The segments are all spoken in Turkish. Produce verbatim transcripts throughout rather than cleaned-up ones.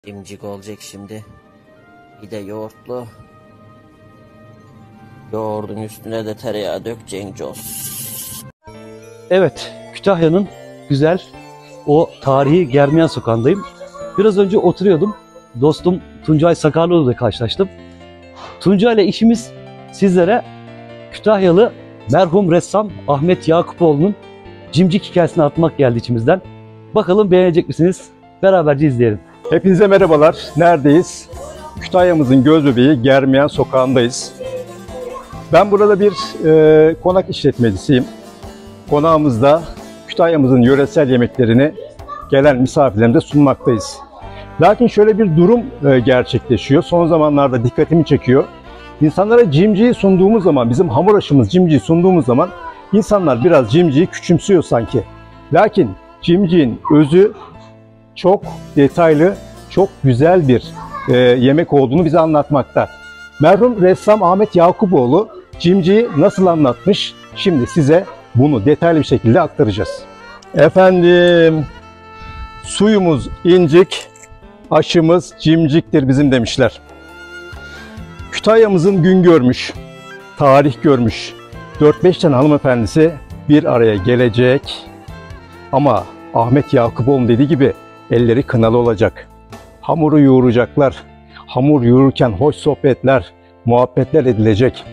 Cimcik olacak şimdi. Bir de yoğurtlu. Yoğurdun üstüne de tereyağı dökeceksin coz. Evet, Kütahya'nın güzel o tarihi Germiyan Sokağı'ndayım. Biraz önce oturuyordum. Dostum Tuncay Sakarlıoğlu ile karşılaştım. Tuncay ile işimiz sizlere Kütahyalı merhum ressam Ahmet Yakupoğlu'nun Cimcik hikayesini atmak geldi içimizden. Bakalım beğenecek misiniz? Beraberce izleyelim. Hepinize merhabalar. Neredeyiz? Kütahya'mızın gözbebeği Germiyan Sokağı'ndayız. Ben burada bir e, konak işletmecisiyim. Konağımızda Kütahya'mızın yöresel yemeklerini gelen misafirlerimize sunmaktayız. Lakin şöyle bir durum e, gerçekleşiyor. Son zamanlarda dikkatimi çekiyor. İnsanlara cimciyi sunduğumuz zaman, bizim hamur aşımız cimciyi sunduğumuz zaman insanlar biraz cimciyi küçümsüyor sanki. Lakin cimciğin özü çok detaylı, çok güzel bir e, yemek olduğunu bize anlatmakta. Merhum ressam Ahmet Yakupoğlu cimciyi nasıl anlatmış? Şimdi size bunu detaylı bir şekilde aktaracağız. Efendim, suyumuz incik, aşımız cimciktir bizim demişler. Kütahya'mızın gün görmüş, tarih görmüş dört beş tane hanımefendisi bir araya gelecek. Ama Ahmet Yakupoğlu dediği gibi elleri kınalı olacak. Hamuru yoğuracaklar. Hamur yoğururken hoş sohbetler, muhabbetler edilecek.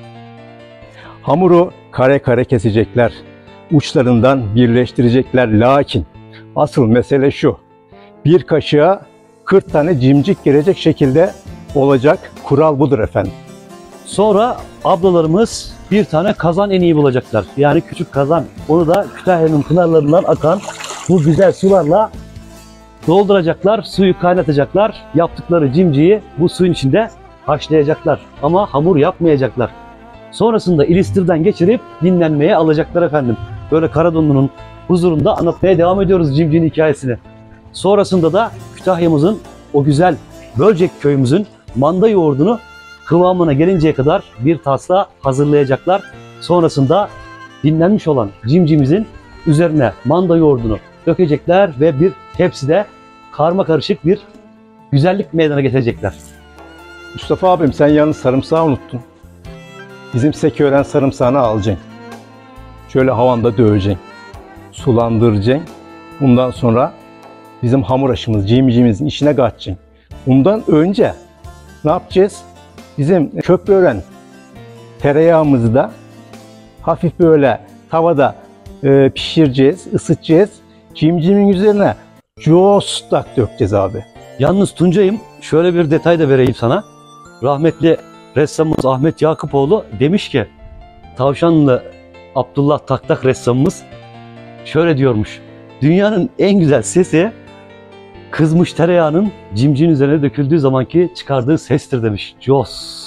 Hamuru kare kare kesecekler. Uçlarından birleştirecekler. Lakin asıl mesele şu. Bir kaşığa kırk tane cimcik girecek şekilde olacak. Kural budur efendim. Sonra ablalarımız bir tane kazan eniği bulacaklar. Yani küçük kazan. Onu da Kütahya'nın pınarlarından akan bu güzel sularla dolduracaklar, suyu kaynatacaklar. Yaptıkları cimciyi bu suyun içinde haşlayacaklar. Ama hamur yapmayacaklar. Sonrasında ilistirden geçirip dinlenmeye alacaklar efendim. Böyle Karadonlu'nun huzurunda anlatmaya devam ediyoruz cimcinin hikayesini. Sonrasında da Kütahya'mızın o güzel Bölcek köyümüzün manda yoğurdunu kıvamına gelinceye kadar bir tasla hazırlayacaklar. Sonrasında dinlenmiş olan cimcimizin üzerine manda yoğurdunu dökecekler ve bir tepside karma karışık bir güzellik meydana getirecekler. Mustafa abim, sen yalnız sarımsağı unuttun. Bizim Sekören sarımsağını alacaksın. Şöyle havanda döveceksin. Sulandıracaksın. Bundan sonra bizim hamur aşımız, cimcimizin içine katacaksın. Bundan önce ne yapacağız? Bizim köprören tereyağımızı da hafif böyle tavada e, pişireceğiz, ısıtacağız. Cimcimin üzerine costak dökeceğiz abi. Yalnız Tuncay'ım, şöyle bir detay da vereyim sana. Rahmetli ressamımız Ahmet Yakupoğlu demiş ki, Tavşanlı Abdullah Taktak ressamımız şöyle diyormuş. Dünyanın en güzel sesi kızmış tereyağının cimcinin üzerine döküldüğü zamanki çıkardığı sestir demiş. Jos.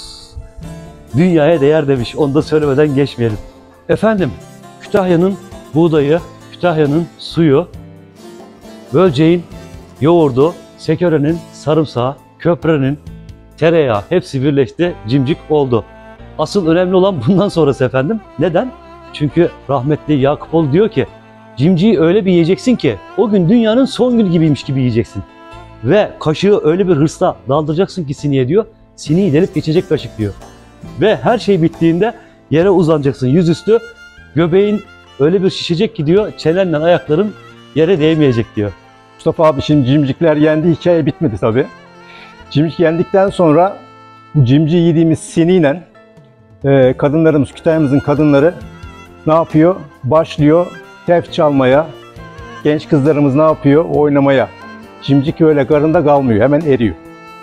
Dünyaya değer demiş. Onu da söylemeden geçmeyelim. Efendim, Kütahya'nın buğdayı, Kütahya'nın suyu, Bölceğin yoğurdu, Sekören'in sarımsağı, Köpre'nin tereyağı hepsi birleşti, cimcik oldu. Asıl önemli olan bundan sonrası efendim. Neden? Çünkü rahmetli Yakupoğlu diyor ki, cimciyi öyle bir yiyeceksin ki o gün dünyanın son günü gibiymiş gibi yiyeceksin. Ve kaşığı öyle bir hırsla daldıracaksın ki siniye diyor, siniyi delip geçecek kaşık diyor. Ve her şey bittiğinde yere uzanacaksın yüzüstü, göbeğin öyle bir şişecek ki diyor, çenenle ayakların yere değmeyecek diyor. Mustafa abi, şimdi cimcikler yendi, hikaye bitmedi tabii. Cimcik yendikten sonra bu cimci yediğimiz siniyle e, kadınlarımız, Kütahya'mızın kadınları ne yapıyor? Başlıyor tef çalmaya. Genç kızlarımız ne yapıyor? Oynamaya. Cimcik öyle karında kalmıyor, hemen eriyor.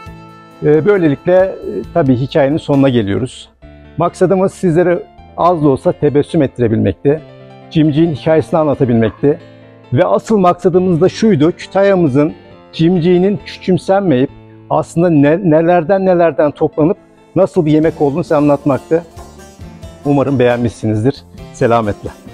E, böylelikle e, tabii hikayenin sonuna geliyoruz. Maksadımız sizlere az da olsa tebessüm ettirebilmekti. Cimciğin hikayesini anlatabilmekti. Ve asıl maksadımız da şuydu: Kütahya'mızın cimciğinin küçümsenmeyip aslında ne, nelerden nelerden toplanıp nasıl bir yemek olduğunu size anlatmaktı. Umarım beğenmişsinizdir. Selametle.